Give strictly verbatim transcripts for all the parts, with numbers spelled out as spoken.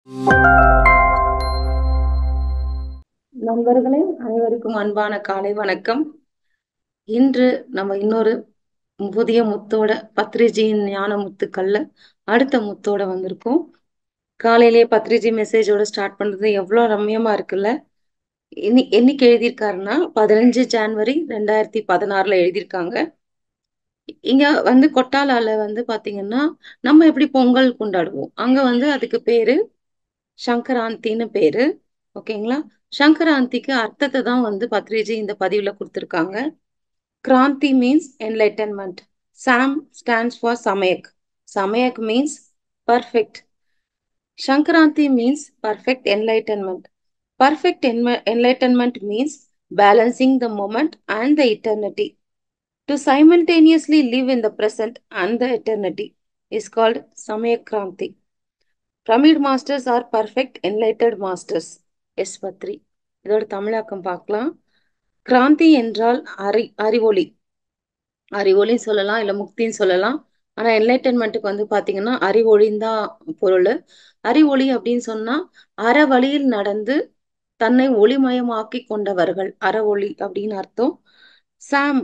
நண்பர்களே, அனைவருக்கும் அன்பான காலை வணக்கம். இன்று நம்ம இன்னொரு புதிய முத்தோட பத்ரிஜியின் ஞான முத்துக்கள்ல அடுத்த முத்தோட வந்திருக்கோம். காலையிலேயே பத்ரிஜி மெசேஜோட ஸ்டார்ட் பண்றது எவ்வளவு ரம்யமா இருக்குல்ல. இன்னி என்னைக்கு எழுதியிருக்காருன்னா பதினஞ்சு ஜான்வரி ரெண்டாயிரத்தி பதினாறுல எழுதியிருக்காங்க. இங்க வந்து கொட்டாலால வந்து பாத்தீங்கன்னா நம்ம எப்படி பொங்கல் கொண்டாடுவோம், அங்க வந்து அதுக்கு பேரு சங்கராந்தின்னு பேரு. ஓகேங்களா? சங்கராந்திக்கு அர்த்தத்தை தான் வந்து பத்ரிஜி இந்த பதிவுல கொடுத்திருக்காங்க. Kranti means enlightenment. Sam stands for Samyak. Samyak means perfect. Sankranti means perfect enlightenment. Perfect enma- enlightenment means balancing the moment and the eternity. To simultaneously live in the present and the eternity is called Samayakranti. Pyramid masters are perfect enlightened masters. Yes Patri. இதோட தமிழாக்கம் பார்க்கலாம். கிராந்தி என்றால் அறி அறிவொளி. அறிவொளின்னு சொல்லலாம், இல்ல முக்தின்னு சொல்லலாம். ஆனா என்லைட்டன்மெண்ட்டுக்கு வந்து பாத்தீங்கன்னா அறிவொளின்னு தான் பொருள். அறிவொளி அப்படின்னு சொன்னா அற வழியில் நடந்து தன்னை ஒளிமயமாக்கி கொண்டவர்கள், அறவொளி அப்படின்னு அர்த்தம். சாம்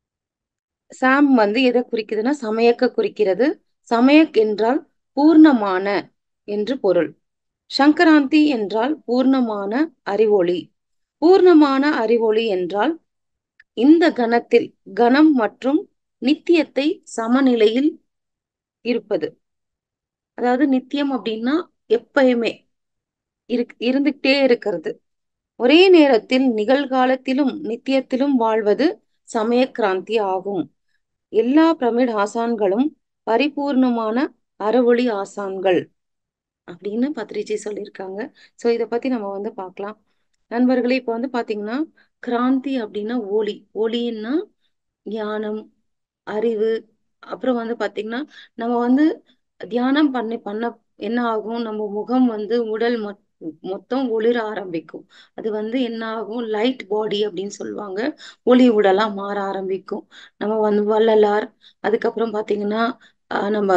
சாம் வந்து எதை குறிக்குதுன்னா சமயக்க குறிக்கிறது. சமயக் என்றால் பூர்ணமான என்று பொருள். சங்கராந்தி என்றால் பூர்ணமான அறிவொளி. பூர்ணமான அறிவொளி என்றால் இந்த கணத்தில் கணம் மற்றும் நித்தியத்தை சமநிலையில் இருப்பது. அதாவது நித்தியம் அப்படின்னா எப்பயுமே இரு இருந்துகிட்டே இருக்கிறது. ஒரே நேரத்தில் நிகழ்காலத்திலும் நித்தியத்திலும் வாழ்வது சமயக்கிராந்தி ஆகும். எல்லா பிரமிட் ஆசான்களும் பரிபூர்ணமான அறவொளி ஆசான்கள் அப்படின்னு பத்ரிஜி சொல்லியிருக்காங்க. ஸோ இதை பத்தி நம்ம வந்து பார்க்கலாம். நண்பர்களே, இப்போ வந்து பாத்தீங்கன்னா கிராந்தி அப்படின்னா ஒளி. ஒளின்னா ஞானம், அறிவு. அப்புறம் வந்து பாத்தீங்கன்னா நம்ம வந்து தியானம் பண்ணி பண்ண என்ன ஆகும், நம்ம முகம் வந்து உடல் மொ- மொத்தம் ஒளிர ஆரம்பிக்கும். அது வந்து என்ன ஆகும், லைட் பாடி அப்படின்னு சொல்லுவாங்க. ஒளி உடலா மாற ஆரம்பிக்கும். நம்ம வந்து வள்ளலார், அதுக்கப்புறம் பாத்தீங்கன்னா ஆஹ் நம்ம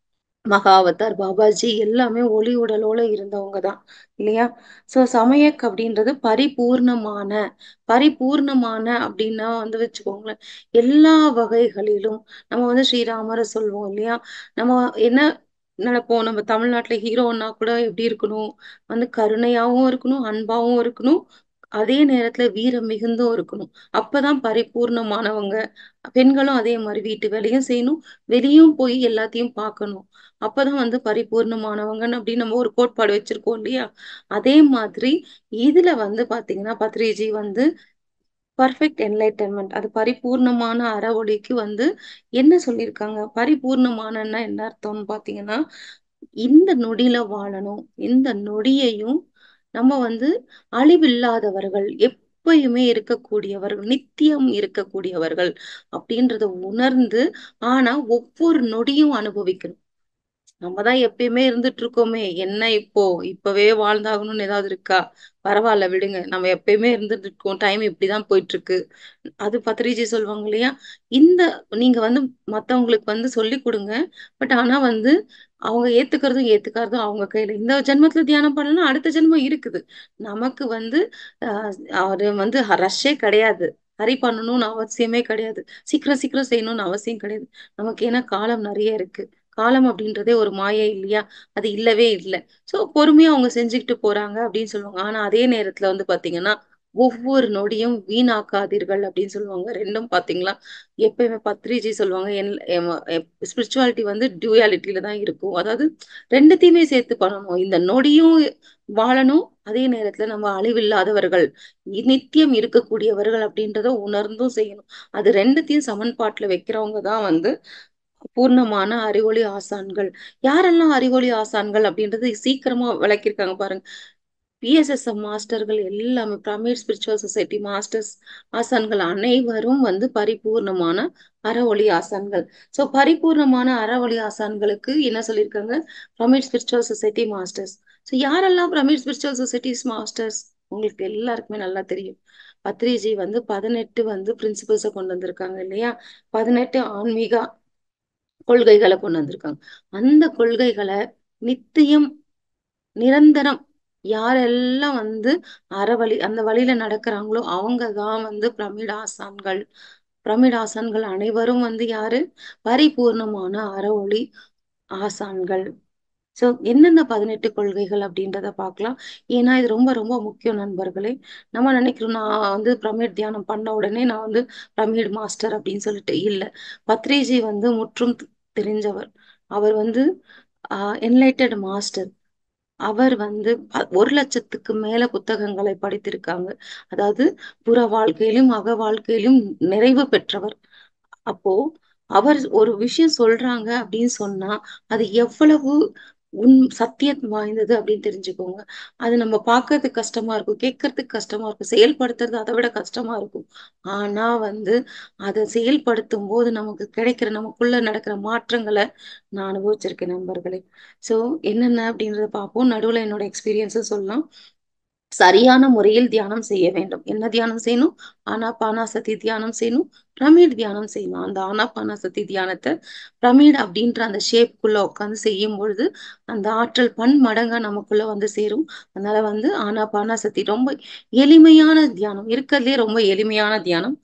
மகாவதார், பாபாஜி எல்லாமே ஒளி உடலோட இருந்தவங்க தான் இல்லையா? சோ சமயக் அப்படின்றது பரிபூர்ணமான. பரிபூர்ணமான அப்படின்னா வந்து வச்சுக்கோங்களேன், எல்லா வகைகளிலும் நம்ம வந்து ஸ்ரீராமரை சொல்வோம் இல்லையா? நம்ம என்ன நினைப்போம், நம்ம தமிழ்நாட்டுல ஹீரோன்னா கூட எப்படி இருக்கணும், வந்து கருணையாவும் இருக்கணும், அன்பாவும் இருக்கணும், அதே நேரத்துல வீரம் மிகுந்தும் இருக்கணும். அப்பதான் பரிபூர்ணமானவங்க. பெண்களும் அதே மாதிரி வீட்டு வேலையும் செய்யணும், வெளியும் போய் எல்லாத்தையும் பார்க்கணும். அப்பதான் வந்து பரிபூர்ணமானவங்கன்னு அப்படின்னு நம்ம ஒரு கோட்பாடு வச்சிருக்கோம் இல்லையா? அதே மாதிரி இதுல வந்து பாத்தீங்கன்னா பத்ரிஜி வந்து பர்ஃபெக்ட் என்லைட்டன்மெண்ட், அது பரிபூர்ணமான அறவொளிக்கு வந்து என்ன சொல்லியிருக்காங்க, பரிபூர்ணமானன்னா என்ன அர்த்தம்னு பாத்தீங்கன்னா இந்த நொடியில வாழணும். இந்த நொடியையும் நம்ம வந்து அழிவில்லாதவர்கள், எப்பயுமே இருக்கக்கூடியவர்கள், நித்தியம் இருக்கக்கூடியவர்கள் அப்படின்றத உணர்ந்து ஆனா ஒவ்வொரு நொடியும் அனுபவிக்கணும். நம்ம தான் எப்பயுமே இருந்துட்டு இருக்கோமே, என்ன இப்போ இப்பவே வாழ்ந்தாகணும்னு ஏதாவது இருக்கா? பரவாயில்ல விடுங்க, நம்ம எப்பயுமே இருந்துட்டு இருக்கோம், டைம் இப்படிதான் போயிட்டு இருக்கு. அது பத்ரிஜி சொல்லுவாங்க இல்லையா? இந்த நீங்க வந்து மத்தவங்களுக்கு வந்து சொல்லி கொடுங்க. பட் ஆனா வந்து அவங்க ஏத்துக்கிறதும் ஏத்துக்காததும் அவங்க கையில. இந்த ஜென்மத்துல தியானம் பண்ணலாம், அடுத்த ஜென்மம் இருக்குது. நமக்கு வந்து ஆஹ் அவரு வந்து ரஷ்ஷே கிடையாது. ஹரி பண்ணணும்னு அவசியமே கிடையாது. சீக்கிரம் சீக்கிரம் செய்யணும்னு அவசியம் கிடையாது. நமக்கு ஏன்னா காலம் நிறைய இருக்கு. காலம் அப்படின்றதே ஒரு மாயை இல்லையா? அது இல்லவே இல்லை. சோ பொறுமையா அவங்க செஞ்சுக்கிட்டு போறாங்க அப்படின்னு சொல்லுவாங்க. ஆனா அதே நேரத்துல வந்து பாத்தீங்கன்னா ஒவ்வொரு நொடியும் வீணாக்காதீர்கள் அப்படின்னு சொல்லுவாங்க. ரெண்டும் பாத்தீங்களா? எப்பயுமே பத்ரிஜி சொல்லுவாங்க, ஸ்பிரிச்சுவாலிட்டி வந்து டியூயாலிட்டியில தான் இருக்கும். அதாவது ரெண்டுத்தையுமே சேர்த்து பண்ணணும். இந்த நொடியும் வாழணும், அதே நேரத்துல நம்ம அழிவில்லாதவர்கள், நித்தியம் இருக்கக்கூடியவர்கள் அப்படின்றத உணர்ந்தும் செய்யணும். அது ரெண்டுத்தையும் சமன்பாட்டுல வைக்கிறவங்க தான் வந்து பூர்ணமான அறிவொளி ஆசான்கள். யாரெல்லாம் அறிவொளி ஆசான்கள் அப்படின்றது சீக்கிரமா விளக்கியிருக்காங்க பாருங்க. பிஎஸ்எஸ்எம் மாஸ்டர்கள் எல்லாமே, பிரமிட் ஸ்பிரிச்சுவல் சொசைட்டி மாஸ்டர்ஸ் ஆசான்கள் அனைவரும் வந்து பரிபூர்ணமான அறவொளி ஆசான்கள். சோ பரிபூர்ணமான அறவொளி ஆசான்களுக்கு என்ன சொல்லியிருக்காங்க, pyramid spiritual society masters. So யாரெல்லாம் பிரமிட் ஸ்பிரிச்சுவல் சொசைட்டிஸ் மாஸ்டர்ஸ்? உங்களுக்கு எல்லாருக்குமே நல்லா தெரியும். பத்ரிஜி வந்து பதினெட்டு வந்து பிரின்சிபல்ஸை கொண்டு வந்திருக்காங்க இல்லையா? பதினெட்டு ஆன்மீக கொள்கைகளை கொண்டு வந்திருக்காங்க. அந்த கொள்கைகளை நித்தியம் நிரந்தரம் யாரெல்லாம் வந்து அறவழி அந்த வழியில நடக்கிறாங்களோ அவங்க தான் வந்து பிரமிடு ஆசான்கள். பிரமிடு ஆசான்கள் அனைவரும் வந்து யாரு? பரிபூர்ணமான அறவொளி ஆசான்கள். சோ என்னென்ன பதினெட்டு கொள்கைகள் அப்படின்றத பார்க்கலாம். ஏன்னா இது ரொம்ப ரொம்ப முக்கியம் நண்பர்களே. நம்ம நினைக்கிறோம் நான் வந்து பிரமிட் தியானம் பண்ண உடனே நான் வந்து பிரமிட் மாஸ்டர் அப்படின்னு சொல்லிட்டு இல்ல. பத்ரிஜி வந்து முற்றும் தெரிஞ்சவர். அவர் வந்து ஆஹ் என்லைட்டட் மாஸ்டர். அவர் வந்து ப- ஒரு லட்சத்துக்கு மேல புத்தகங்களை படித்திருக்காங்க. அதாவது புற வாழ்க்கையிலும் அக வாழ்க்கையிலும் நிறைவு பெற்றவர். அப்போ அவர் ஒரு விஷயம் சொல்றாங்க அப்படின்னு சொன்னா அது எவ்வளவு உன் சத்தியம் வாய்ந்தது அப்படின்னு தெரிஞ்சுக்கோங்க. அது நம்ம பார்க்கறதுக்கு கஷ்டமா இருக்கும், கேட்கறதுக்கு கஷ்டமா இருக்கும், செயல்படுத்துறது அதை விட கஷ்டமா இருக்கும். ஆனா வந்து அதை செயல்படுத்தும் போது நமக்கு கிடைக்கிற நமக்குள்ள நடக்கிற மாற்றங்களை நான் அனுபவிச்சிருக்கேன் நண்பர்களே. சோ என்னென்ன அப்படின்றத பார்ப்போம். நடுவுல என்னோட எக்ஸ்பீரியன்ஸும் சொல்லலாம். சரியான முறையில் தியானம் செய்ய வேண்டும். என்ன தியானம் செய்யணும்? ஆனாபானாசதி தியானம் செய்யணும். பிரமிட் தியானம் செய்யணும். அந்த ஆனாபானாசதி தியானத்தை பிரமிட் அப்படின்ற அந்த ஷேப்புக்குள்ள உட்காந்து செய்யும் பொழுது அந்த ஆற்றல் பன்மடங்கா நமக்குள்ள வந்து சேரும். அதனால வந்து ஆனாபானாசதி ரொம்ப எளிமையான தியானம், இருக்கிறதுலே ரொம்ப எளிமையான தியானம்.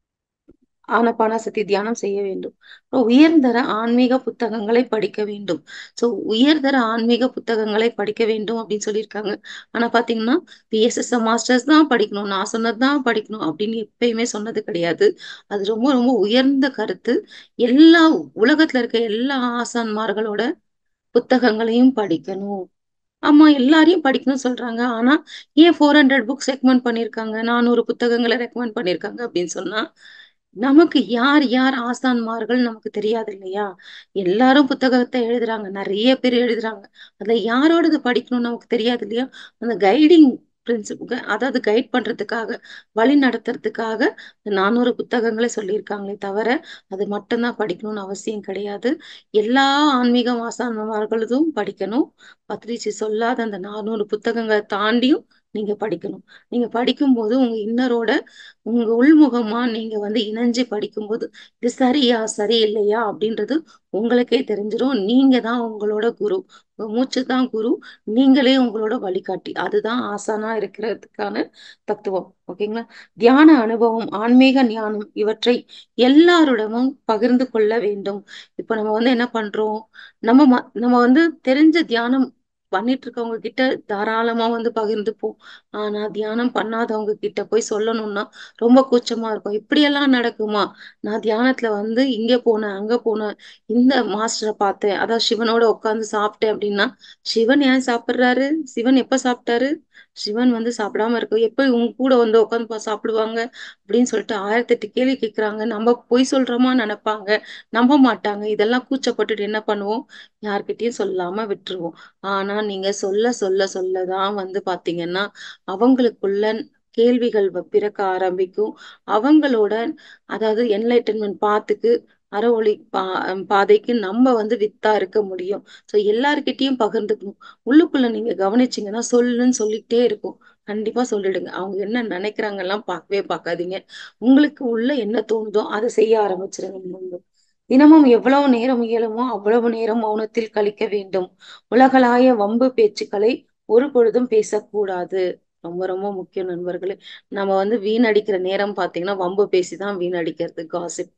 ஆனபானசதி தியானம் செய்ய வேண்டும். அப்புறம் உயர்தர ஆன்மீக புத்தகங்களை படிக்க வேண்டும். சோ உயர்தர ஆன்மீக புத்தகங்களை படிக்க வேண்டும் அப்படின்னு சொல்லியிருக்காங்க. ஆனா பாத்தீங்கன்னா பிஎஸ்எஸ் மாஸ்டர்ஸ் தான் படிக்கணும், நான் சொன்னதுதான் படிக்கணும் அப்படின்னு எப்பயுமே சொன்னது கிடையாது. அது ரொம்ப ரொம்ப உயர்ந்த கருத்து. எல்லா உலகத்துல இருக்க எல்லா ஆசான்மார்களோட புத்தகங்களையும் படிக்கணும். ஆமா, எல்லாரையும் படிக்கணும்னு சொல்றாங்க. ஆனா ஏன் ஃபோர் ஹண்ட்ரட் புக்ஸ் ரெக்கமெண்ட் பண்ணியிருக்காங்க, நானூறு புத்தகங்களை ரெக்கமெண்ட் பண்ணியிருக்காங்க அப்படின்னு சொன்னா நமக்கு யார் யார் ஆசான்மார்கள் நமக்கு தெரியாது இல்லையா? எல்லாரும் புத்தகத்தை எழுதுறாங்க, நிறைய பேர் எழுதுறாங்க. அதுல யாரோடது படிக்கணும்னு நமக்கு தெரியாது இல்லையா? அந்த கைடிங் பிரின்சிப், அதாவது கைட் பண்றதுக்காக, வழி நடத்துறதுக்காக நானூறு புத்தகங்களை சொல்லியிருக்காங்களே தவிர அது மட்டும்தான் படிக்கணும்னு அவசியம் கிடையாது. எல்லா ஆன்மீக ஆசான்மார்களதும் படிக்கணும். பத்ரிஜி சொல்லாத அந்த நானூறு புத்தகங்களை தாண்டியும் நீங்க படிக்கணும். நீங்க படிக்கும்போது உங்க இன்னரோட உங்க உள்முகமா நீங்க வந்து இணைஞ்சு படிக்கும்போது இது சரியா சரியில்லையா அப்படின்றது உங்களுக்கே தெரிஞ்சிரும். நீங்க தான் உங்களோட குரு. உங்க மூச்சு தான் குரு. நீங்களே உங்களோட வழிகாட்டி. அதுதான் ஆசானா இருக்கிறதுக்கான தத்துவம். ஓகேங்களா? தியான அனுபவம், ஆன்மீக ஞானம் இவற்றை எல்லாருடமும் பகிர்ந்து கொள்ள வேண்டும். இப்ப நம்ம வந்து என்ன பண்றோம்? நம்ம ம- நம்ம வந்து தெரிஞ்ச தியானம் பண்ணிட்டு இருக்கவங்க கிட்ட தாராளமா வந்து பகிர்ந்துப்போம். ஆனா தியானம் பண்ணாதவங்க கிட்ட போய் சொல்லணும்னா ரொம்ப கூச்சமா இருக்கும். இப்படியெல்லாம் நடக்குமா? நான் தியானத்துல வந்து இங்க போனேன், அங்க போனேன், இந்த மாஸ்டரை பார்த்தேன், அதான் சிவனோட உட்கார்ந்து சாப்பிட்டேன் அப்படின்னா, சிவன் ஏன் சாப்பிடுறாரு? சிவன் எப்ப சாப்பிட்டாரு? சிவன் வந்து சாப்பிடாம இருக்க எப்ப உங்க கூட வந்து உட்காந்து சாப்பிடுவாங்க அப்படின்னு சொல்லிட்டு ஆயிரத்தி எட்டு கேள்வி கேட்கறாங்க. நம்ம பொய் சொல்றோமா நினைப்பாங்க, நம்ப மாட்டாங்க. இதெல்லாம் கூச்சப்பட்டுட்டு என்ன பண்ணுவோம்? யார்கிட்டயும் சொல்லாம விட்டுருவோம். ஆனா நீங்க சொல்ல சொல்ல சொல்லதான் வந்து பாத்தீங்கன்னா அவங்களுக்குள்ள கேள்விகள் வ- பிறக்க ஆரம்பிக்கும். அவங்களோட அதாவது என்லைட்டன்மெண்ட் பாத்துக்கு அறவொளி பா பாதைக்கு நம்ம வந்து வித்தா இருக்க முடியும். சோ எல்லார்கிட்டயும் பகிர்ந்துக்கணும். உள்ளுக்குள்ள நீங்க கவனிச்சீங்கன்னா சொல்லுன்னு சொல்லிட்டே இருக்கும். கண்டிப்பா சொல்லிடுங்க. அவங்க என்ன நினைக்கிறாங்க எல்லாம் பார்க்கவே பார்க்காதீங்க. உங்களுக்கு உள்ள என்ன தோணுதோ அதை செய்ய ஆரம்பிச்சிருங்க. முன்பு தினமும் எவ்வளவு நேரம் இயலுமோ அவ்வளவு நேரம் மௌனத்தில் கழிக்க வேண்டும். உலகளாய வம்பு பேச்சுக்களை ஒரு பொழுதும் பேசக்கூடாது. ரொம்ப ரொம்ப முக்கியம் நண்பர்களே. நம்ம வந்து வீணடிக்கிற நேரம் பாத்தீங்கன்னா வம்பு பேசிதான் வீணடிக்கிறது. காசிப்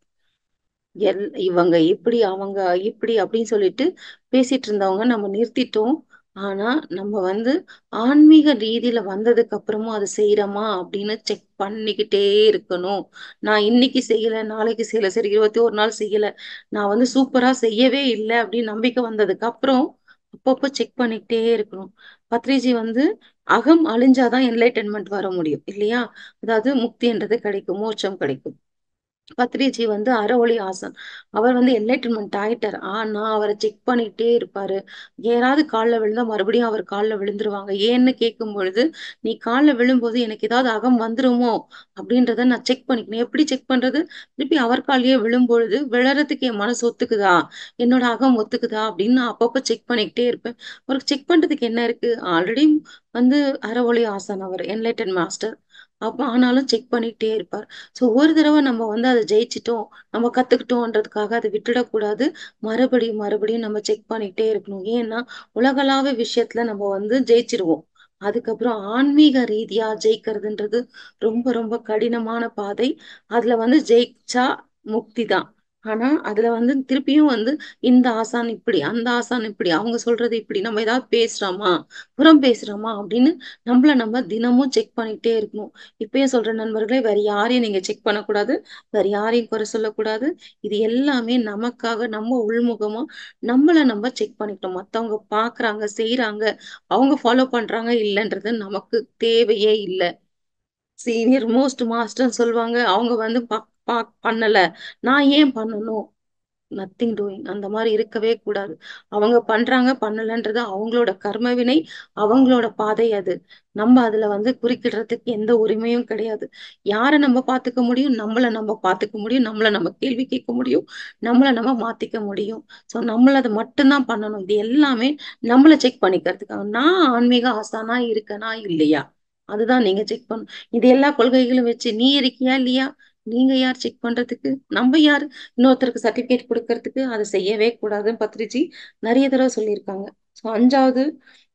எல் இவங்க இப்படி அவங்க இப்படி அப்படின்னு சொல்லிட்டு பேசிட்டு இருந்தவங்க நம்ம நிறுத்திட்டோம். ஆனா நம்ம வந்து ஆன்மீக ரீதியில வந்ததுக்கு அப்புறமும் அதை செய்யறோமா அப்படின்னு செக் பண்ணிக்கிட்டே இருக்கணும். நான் இன்னைக்கு செய்யல, நாளைக்கு செய்யல, சரி இருபத்தி ஒரு நாள் செய்யல, நான் வந்து சூப்பரா செய்யவே இல்லை அப்படின்னு நம்பிக்கை வந்ததுக்கு அப்புறம் அப்பப்போ செக் பண்ணிக்கிட்டே இருக்கணும். பத்ரிஜி வந்து அகம் அழிஞ்சாதான் என்லைட்டன்மெண்ட் வர முடியும் இல்லையா? அதாவது முக்தின்றது கிடைக்கும், மோட்சம் கிடைக்கும். பத்ரிஜி வந்து அறவொளி ஆசான். அவர் வந்து என்லைட்டன்மெண்ட் ஆயிட்டார். ஆனா அவரை செக் பண்ணிட்டே இருப்பாரு. யாராவது கால்ல விழுந்தா மறுபடியும் அவர் கால்ல விழுந்துருவாங்க. ஏன்னு கேட்கும் பொழுது நீ கால்ல விழும்போது எனக்கு ஏதாவது அகம் வந்துருமோ அப்படின்றத நான் செக் பண்ணிக்கணும். எப்படி செக் பண்றது? திருப்பி அவர் கால்லயே விழும்பொழுது விழறதுக்கு என் மனசு ஒத்துக்குதா, என்னோட அகம் ஒத்துக்குதா அப்படின்னு நான் அப்பப்ப செக் பண்ணிக்கிட்டே இருப்பேன். அவருக்கு செக் பண்றதுக்கு என்ன இருக்கு? ஆல்ரெடி வந்து அறவொளி ஆசான், அவர் என்லைட்டன் மாஸ்டர். அப்ப ஆனாலும் செக் பண்ணிக்கிட்டே இருப்பார். ஸோ ஒரு தடவ நம்ம வந்து அத ஜெயிச்சுட்டோம், நம்ம கத்துக்கிட்டோன்றதுக்காக அத விட்டுடக்கூடாது. மறுபடியும், மறுபடியும் நம்ம செக் பண்ணிக்கிட்டே இருக்கணும். ஏன்னா, உலகளாவிய விஷயத்துல நம்ம வந்து ஜெயிச்சுருவோம். அதுக்கப்புறம் ஆன்மீக ரீதியா ஜெயிக்கிறதுன்றது ரொம்ப, ரொம்ப கடினமான பாதை. அதுல வந்து ஜெயிச்சா முக்தி தான். ஆனா, அதுல வந்து திருப்பியும் வந்து இந்த ஆசான் இப்படி, அந்த ஆசான் இப்படி, அவங்க சொல்றது இப்படி, நம்ம ஏதாவது பேசுறோமா? புறம் பேசுறோமா? அப்படின்னு நம்மள நம்ம தினமும் செக் பண்ணிக்கிட்டே இருக்கணும். இப்பயும் சொல்றேன் நண்பர்களே, வேற யாரையும் நீங்க செக் பண்ணக்கூடாது. வேற யாரையும் குறை சொல்லக்கூடாது. இது எல்லாமே நமக்காக நம்ம உள்முகமா நம்மள நம்ம செக் பண்ணிக்கணும். மத்தவங்க பார்க்குறாங்க, செய்றாங்க, அவங்க ஃபாலோ பண்றாங்க இல்லன்றது நமக்கு தேவையே இல்ல. சீனியர் மோஸ்ட் மாஸ்டர்ன்னு சொல்லுவாங்க. அவங்க வந்து ப ப பண்ணல. நான் ஏன் பண்ணணும்? நத்திங் டூயிங் அந்த மாரி இருக்கவே கூடாது. அவங்க பண்றாங்க, பண்ணலன்றது அவங்களோட கர்ம வினை, அவங்களோட பாதை அது. நம்ம அதுல வந்து குறுக்கிடுறதுக்கு எந்த உரிமையும் கிடையாது. யார நம்ம பாத்துக்க முடியும்? நம்மள நம்ம பாத்துக்க முடியும். நம்மள நம்ம கேள்வி கேட்க முடியும். நம்மள நம்ம மாத்திக்க முடியும். ஸோ நம்மள அத மட்டும் தான் பண்ணணும். இது எல்லாமே நம்மள செக் பண்ணிக்கிறதுக்காக. நான் ஆன்மீக ஆசானா இருக்கேனா? இல்லையா? அதுதான் நீங்க செக் பண்ணணும். இது எல்லா கொள்கைகளும் வச்சு நீ இருக்கியா? இல்லையா? நீங்க யார் செக் பண்றதுக்கு? நம்ம யாரு? இன்னொருத்தருக்கு சர்டிபிகேட் குடுக்கறதுக்கு அத செய்யவே கூடாதுன்னு பத்ரிஜி நெறைய தடவ சொல்லியிருக்காங்க. ஸோ ஐந்தாவது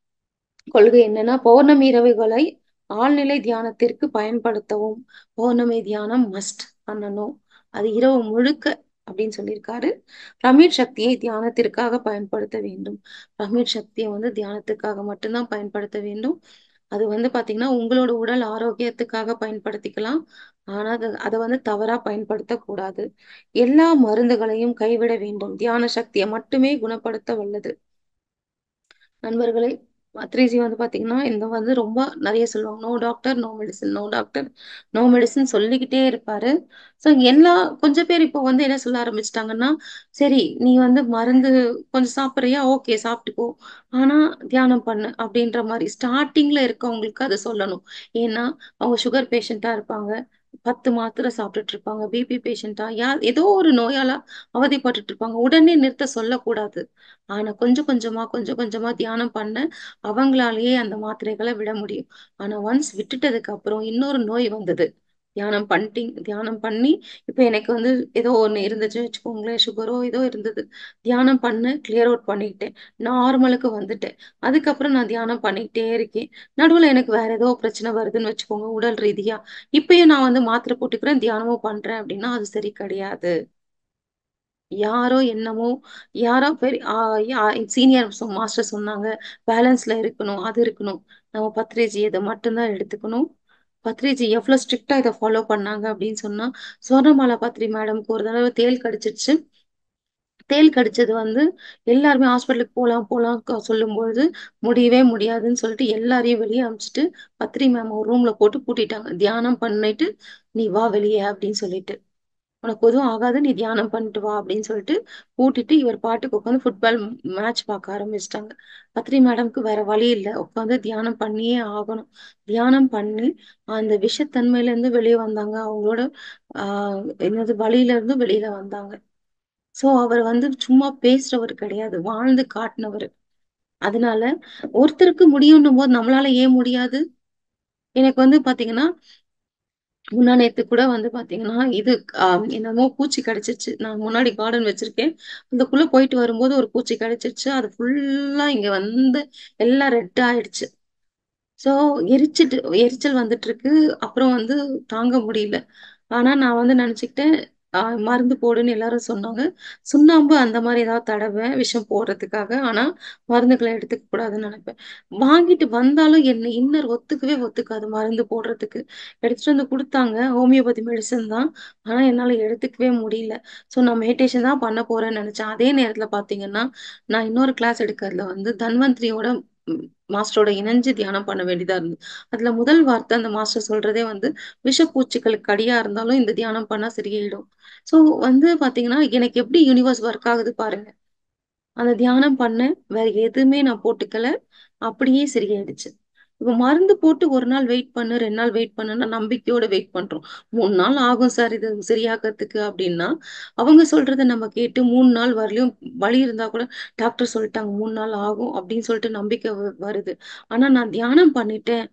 கொள்கை என்னன்னா, பௌர்ணமி இரவுகளை ஆழ்நிலை தியானத்திற்கு பயன்படுத்தவும். பௌர்ணமி தியானம் மஸ்ட் பண்ணணும். அது இரவு முழுக்க அப்படின்னு சொல்லியிருக்காரு. பிரமிட் சக்தியை தியானத்திற்காக பயன்படுத்த வேண்டும். பிரமிட் சக்திய வந்து தியானத்துக்காக மட்டும் தான் பயன்படுத்த வேண்டும். அது வந்து பாத்தீங்கன்னா, உங்களோட உடல் ஆரோக்கியத்துக்காக பயன்படுத்திக்கலாம். ஆனா, அத அத வந்து தவறா பயன்படுத்தக்கூடாது. எல்லா மருந்துகளையும் கைவிட வேண்டும். தியான சக்திய மட்டுமே குணப்படுத்த வல்லது. நண்பர்களே, பத்ரிஜி வந்து பாத்தீங்கன்னா, இந்த வந்து ரொம்ப நெறைய சொல்லுவாங்க. No doctor, no medicine, no doctor, no medicine சொல்லிக்கிட்டே இருப்பாரு. ஸோ எல்லா கொஞ்சம் பேர் இப்போ வந்து என்ன சொல்ல ஆரம்பிச்சுட்டாங்கன்னா, சரி நீ வந்து மருந்து கொஞ்சம் சாப்பிடுறியா? ஓகே சாப்பிட்டுக்கோ. ஆனா தியானம் பண்ணு அப்படின்ற மாரி ஸ்டார்ட்டிங்ல இருக்கவங்களுக்கு அத சொல்லணும். ஏன்னா, அவங்க சுகர் பேஷண்ட்டா இருப்பாங்க. பத்து மாத்திரை சாப்பிட்டுட்டு இருப்பாங்க. பிபி பேஷண்ட்டா யார் ஏதோ ஒரு நோயால அவதிப்பட்டுட்டு இருப்பாங்க. உடனே நிறுத்த சொல்லக்கூடாது. ஆனா கொஞ்சம் கொஞ்சமா, கொஞ்சம் கொஞ்சமா தியானம் பண்ண, அவங்களாலேயே அந்த மாத்திரைகள விட முடியும். ஆனா ஒன்ஸ் விட்டுட்டதுக்கு அப்புறம் இன்னொரு நோய் வந்தது. தியானம் பண்ணிட்டீங் தியானம் பண்ணி, இப்ப எனக்கு வந்து ஏதோ ஒண்ணு இருந்துச்சுன்னு வச்சுக்கோங்களேன். சுகரோ ஏதோ இருந்தது. தியானம் பண்ணேன், கிளியர் அவுட் பண்ணிக்கிட்டேன். நார்மலுக்கு வந்துட்டேன். அதுக்கப்புறம் நான் தியானம் பண்ணிக்கிட்டே இருக்கேன். நடுவுல எனக்கு வேற ஏதோ பிரச்சனை வருதுன்னு வச்சுக்கோங்க, உடல் ரீதியா. இப்பயும் நான் வந்து மாத்திரை போட்டுக்கிறேன், தியானமும் பண்றேன் அப்படின்னா, அது சரி கிடையாது. யாரோ என்னமோ, யாரோ பெரி ஆ யா சீனியர் சொ மாஸ்டர் சொன்னாங்க. பேலன்ஸ்ல இருக்கணும், அது இருக்கணும். நம்ம பத்ரிஜி இத மட்டும் தான் எடுத்துக்கணும். பத்ரிஜி எவ்ளோ ஸ்ட்ரிக்ட்டா இத ஃபாலோ பண்ணாங்க அப்படின்னு சொன்னா, சொர்ணமாலா பத்ரி மேடம்க்கு ஒரு தடவ தேள் கடிச்சிருச்சு. தேள் கடிச்சது வந்து எல்லாருமே ஹாஸ்பிட்டலுக்கு போலாம், போலாம் க சொல்லும்பொழுது, முடியவே முடியாதுன்னு சொல்லிட்டு எல்லாரையும் வெளிய அனுப்பிச்சுட்டு, பத்ரி மேம் ஒரு ரூம்ல போட்டு பூட்டிட்டாங்க. தியானம் பண்ணிட்டு, "நீ வா வெளிய" அப்படின்னு சொல்லிட்டு. "உனக்கு எதுவும் ஆகாது. நீ தியானம் பண்ணிட்டு வா" அப்படின்னு சொல்லிட்டு பூட்டிட்டு, இவர் பாட்டுக்கு உட்காந்து ஃபுட்பால் மேட்ச் பார்க்க ஆரம்பிச்சுட்டாங்க. பத்ரி மேடம்க்கு வேற வழி இல்ல. உட்காந்து தியானம் பண்ணியே ஆகணும். தியானம் பண்ணி, அந்த விஷத்தன்மையிலேருந்து வெளிய வந்தாங்க. அவங்களோட ஆ என்னது வலியிலருந்து வெளியில வந்தாங்க. ஸோ அவர் வந்து சும்மா பேசுறவரு கிடையாது. வாழ்ந்து காட்டுனவரு. அதனால ஒருத்தருக்கு முடியும்ன்னும்போது நம்மளால ஏன் முடியாது? எனக்கு வந்து பார்த்தீங்கன்னா, முந்தா நேத்து கூட வந்து பார்த்தீங்கன்னா, இது அ என்னமோ பூச்சி கடிச்சிருச்சு. நான் முன்னாடி கார்டன் வச்சிருக்கேன். அதுக்குள்ள போயிட்டு வரும்போது ஒரு பூச்சி கடிச்சிருச்சு. அது ஃபுல்லா இங்க வந்து எல்லாம் ரெட் ஆயிடுச்சு. ஸோ எரிச்சுட்டு எரிச்சல் வந்துட்டுருக்கு. அப்புறம் வந்து தாங்க முடியல. ஆனா நான் வந்து நெனச்சுக்கிட்டேன், அ மருந்து போடுன்னு எல்லாரும் சொன்னாங்க. சுண்ணாம்பு அந்த மாரி ஏதாவது தடவுவேன், விஷம் போடுறதுக்காக. ஆனா மருந்துகள எடுத்துக்க கூடாதுன்னு நெனைப்பேன். வாங்கிட்டு வந்தாலும் என்ன இன்னர் ஒத்துக்கவே ஒத்துக்காது மருந்து போடுறதுக்கு. எடுத்துட்டு வந்து குடுத்தாங்க. ஹோமியோபதி மெடிசின் தான். ஆனா என்னால எடுத்துக்கவே முடியல. ஸோ நான் மெடிடேஷன் தான் பண்ண போறேன்னு நெனச்சேன். அதே நேரத்துல பார்த்தீங்கன்னா, நான் இன்னொரு கிளாஸ் எடுக்கிறதுல வந்து தன்வந்திரியோட ம் மாஸ்டரோட இணைஞ்சு தியானம் பண்ண வேண்டியதா இருந்தது. அதுல முதல் வார்த்தை அந்த மாஸ்டர் சொல்றதே வந்து, "விஷப்பூச்சிகளுக்கு கடியா இருந்தாலும் இந்த தியானம் பண்ணா சரியாயிடும்." ஸோ வந்து பாத்தீங்கன்னா, எனக்கு எப்படி யூனிவர்ஸ் ஒர்க் ஆகுது பாருங்க. அந்த தியானம் பண்ணேன். வேற எதுவுமே நான் போட்டுக்கல. அப்படியே சரியாயிடுச்சு. இப்ப மருந்து போட்டு ஒரு நாள் வெயிட் பண்ணு, ரெண்டு நாள் வெயிட் பண்ணுன்னா நம்பிக்கையோட வெயிட் பண்றோம். மூணு நாள் ஆகும் சார் இது சரியாகறதுக்கு அப்டின்னா, அவங்க சொல்றத நம்ம கேட்டு மூணு நாள் வரலயும் வலி இருந்தா கூட டாக்டர் சொல்ட்டாங்க மூணு நாள் ஆகும் அப்டின்னு சொல்லிட்டு நம்பிக்கை வ வருது. ஆனா நான் தியானம் பண்ணிட்டேன்.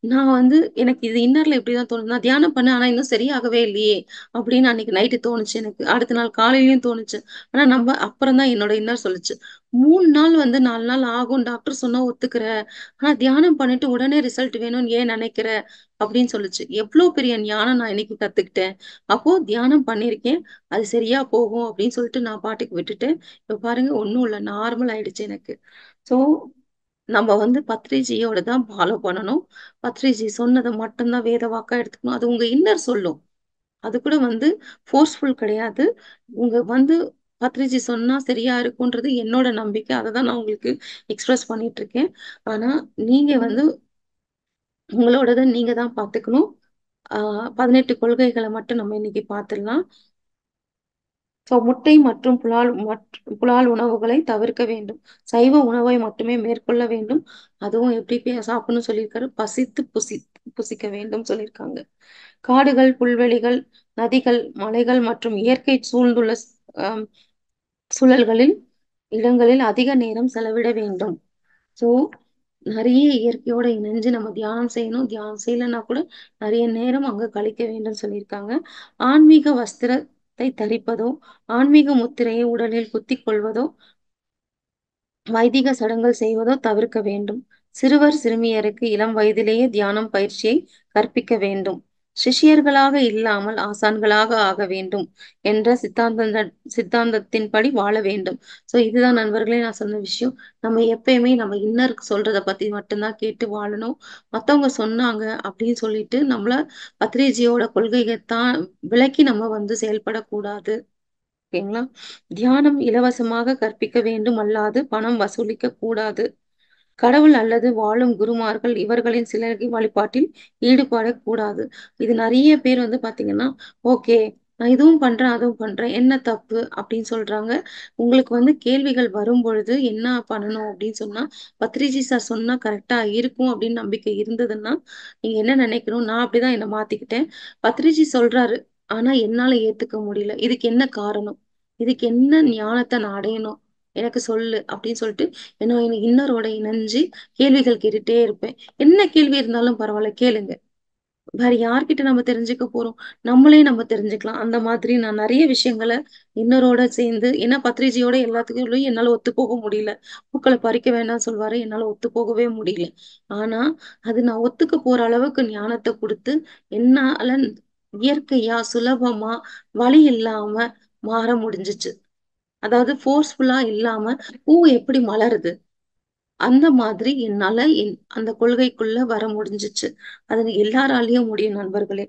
நான் வந்து எனக்கு இது இன்னர்ல எப்படிதான் தோணுது, நான் தியானம் பண்ணேன். ஆனா இன்னும் சரியாகவே இல்லையே! அப்படின்னு அன்னைக்கு நைட்டு தோணுச்சு எனக்கு. அடுத்த நாள் காலையிலயும் தோணுச்சு. ஆனா நம்ப அப்புறம் தான் என்னோட இன்னர் சொல்லுச்சு. மூணு நாள் வந்து நாலு நாள் ஆகும் டாக்டர் சொன்னா ஒத்துக்கிற. ஆனா தியானம் பண்ணிட்டு உடனே ரிசல்ட் வேணும்னு ஏன் நெனைக்கிற? அப்படின்னு சொல்லுச்சு. எவ்ளோ பெரிய ஞானம் நான் இன்னைக்கு கத்துக்கிட்டேன். அப்போ தியானம் பண்ணியிருக்கேன். அது சரியா போகும் அப்படின்னு சொல்லிட்டு நான் பாட்டுக்கு விட்டுட்டேன். இப்ப பாருங்க ஒண்ணும் இல்ல. நார்மல் ஆயிடுச்சு எனக்கு. ஸோ நம்ம வந்து பத்ரிஜியோட தான் ஃபாலோ பண்ணணும். பத்ரிஜி சொன்னத மட்டும் தான் வேத வாக்கா எடுத்துக்கணும். அது உங்க இன்னர் சொல்லும். அது கூட வந்து ஃபோர்ஸ்ஃபுல் கிடையாது. உங்க வந்து பத்ரிஜி சொன்னா சரியா இருக்கும்ன்றது என்னோட நம்பிக்கை. அத தான் நான் உங்களுக்கு எக்ஸ்பிரஸ் பண்ணிட்டு இருக்கேன். ஆனா, நீங்க வந்து உங்களோடத நீங்க தான் பார்த்துக்கணும். ஆ பதினெட்டு கொள்கைகள மட்டும் நம்ம இன்னைக்கு பார்த்துடலாம். ஸோ முட்டை மற்றும் புலால் மற் புலால் உணவுகளை தவிர்க்க வேண்டும். சைவ உணவை மட்டுமே மேற்கொள்ள வேண்டும். அதுவும் எப்படி பே சாப்பிடணும்னு சொல்லியிருக்காரு. பசித்து புசி புசிக்க வேண்டும் சொல்லியிருக்காங்க. காடுகள், புல்வெளிகள், நதிகள், மலைகள் மற்றும் இயற்கை சூழ்ந்துள்ள ஸ் அம் சூழல்களில் இடங்களில் அதிக நேரம் செலவிட வேண்டும். ஸோ நெறைய இயற்கையோட இணைஞ்சு நம்ம தியானம் செய்யணும். தியானம் செய்யலன்னா கூட நெறைய நேரம் அங்க கழிக்க வேண்டும் சொல்லியிருக்காங்க. ஆன்மீக வஸ்திரத்தை தரிப்பதோ, ஆன்மீக முத்திரையை உடலில் குத்திக் கொள்வதோ, வைதிக சடங்குகள் செய்வதோ தவிர்க்க வேண்டும். சிறுவர், சிறுமியருக்கு இளம் வயதிலேயே தியானம் பயிற்சியை கற்பிக்க வேண்டும். சிஷ்யர்களாக இல்லாமல் ஆசான்களாக ஆக வேண்டும் என்ற சித்தாந்த சித்தாந்தத்தின்படி வாழ வேண்டும். ஸோ இதுதான் நண்பர்களே நான் சொன்ன விஷயம். நம்ம எப்பயுமே நம்ம இன்னர் சொல்றத பத்தி மட்டும் தான் கேட்டு வாழணும். மத்தவங்க சொன்னாங்க அப்படின்னு சொல்லிட்டு நம்மள பத்ரிஜியோட கொள்கையத்தான் விலக்கி நம்ம வந்து செயல்படக்கூடாது. ஓகேங்களா? தியானம் இலவசமாக கற்பிக்க வேண்டும் அல்லாது பணம் வசூலிக்க கூடாது. கடவுள் அல்லது வாழும் குருமார்கள் இவர்களின் சிலைகள் வழிபாட்டில் ஈடுபடக்கூடாது. இது நெறைய பேர் வந்து பார்த்தீங்கன்னா, ஓகே. நான் இதுவும் பண்றேன், அதுவும் பண்றேன். என்ன தப்பு? அப்படின்னு சொல்றாங்க. உங்களுக்கு வந்து கேள்விகள் வரும்பொழுது என்ன பண்ணணும் அப்படின்னு சொன்னா, பத்ரிஜி சார் சொன்னா கரெக்ட்டா இருக்கும் அப்படின்னு நம்பிக்கை இருந்ததுன்னா, நீங்க என்ன நினைக்கணும்? நான் அப்படிதான் என்ன மாத்திக்கிட்டேன். பத்ரிஜி சொல்றாரு. ஆனா என்னால ஏத்துக்க முடியல. இதுக்கு என்ன காரணம்? இதுக்கு என்ன ஞானத்த நான் அடையணும்? எனக்கு சொல்லு அப்படின்னு சொல்லிட்டு என்னோட இன்னரோட இணைஞ்சு கேள்விகள் கேட்டுட்டே இருப்பேன். என்ன கேள்வி இருந்தாலும் பரவால்ல கேளுங்க. வேற யார்கிட்ட நம்ம தெரிஞ்சுக்க போறோம்? நம்மளே நம்ம தெரிஞ்சுக்கலாம். அந்த மாதிரி நான் நெறைய விஷயங்கள இன்னரோட சேர்ந்து ஏன்னா பத்ரிஜியோட எல்லாத்துக்குள்ளயும் என்னால ஒத்துப்போக முடியல. பூக்கள பறிக்க வேண்டாம்னு சொல்வாரு. என்னால ஒத்து போகவே முடியல. ஆனா, அது நான் ஒத்துக்க போற அளவுக்கு ஞானத்த குடுத்து, என்னால இயற்கையா, சுலபமா, வலி இல்லாம மாற முடிஞ்சுச்சு. அதாவது ஃபோர்ஸ்ஃபுல்லா இல்லாம பூ எப்படி மலருது? அந்த மாதிரி என்னால என் அந்த கொள்கைக்குள்ள வர முடிஞ்சுச்சு. அது எல்லாராலயும் முடியும் நண்பர்களே.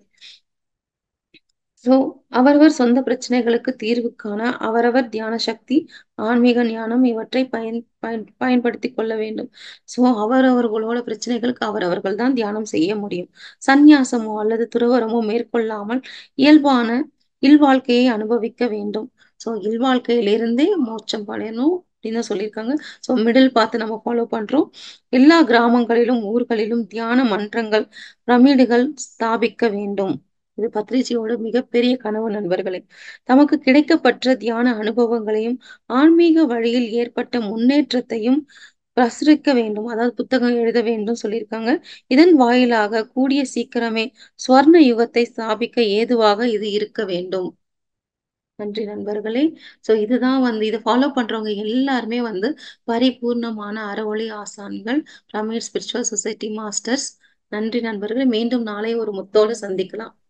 ஸோ, அவரவர் சொந்த பிரச்சனைகளுக்கு தீர்வு காண அவரவர் தியான சக்தி, ஆன்மீக ஞானம் இவற்றை பயன் பயன் பயன்படுத்திக் கொள்ள வேண்டும். ஸோ, அவரவர்களோட பிரச்சனைகளுக்கு அவரவர்கள் தான் தியானம் செய்ய முடியும். சந்நியாசமோ அல்லது துறவறமோ மேற்கொள்ளாமல் இயல்பான இல்வாழ்க்கையை அனுபவிக்க வேண்டும். ஸோ, இல்வாழ்க்கையிலிருந்தே மோட்சம் அடையணும் அப்படின்னு சொல்லியிருக்காங்க. ஸோ, மிடில் பாத் நம்ம ஃபாலோ பண்றோம். எல்லா கிராமங்களிலும், ஊர்களிலும் தியான மன்றங்கள், பிரமிடுகள் ஸ்தாபிக்க வேண்டும். இது பத்ரிஜியோட மிகப்பெரிய கனவு நண்பர்களே. தமக்கு கிடைக்கப்பெற்ற தியான அனுபவங்களையும், ஆன்மீக வழியில் ஏற்பட்ட முன்னேற்றத்தையும் பிரசுரிக்க வேண்டும். அதாவது புத்தகம் எழுத வேண்டும் சொல்லியிருக்காங்க. இதன் வாயிலாக கூடிய சீக்கிரமே சுவர்ண யுகத்தை ஸ்தாபிக்க ஏதுவாக இது இருக்க வேண்டும். நன்றி நண்பர்களே. ஸோ இதுதான் வந்து இத ஃபாலோ பண்றவங்க எல்லாருமே வந்து பரிபூர்ணமான அறவொளி ஆசான்கள், பிரமிட் ஸ்பிரிச்சுவல் சொசைட்டி மாஸ்டர்ஸ். நன்றி நண்பர்களே. மீண்டும் நாளை ஒரு முத்தோடு சந்திக்கலாம்.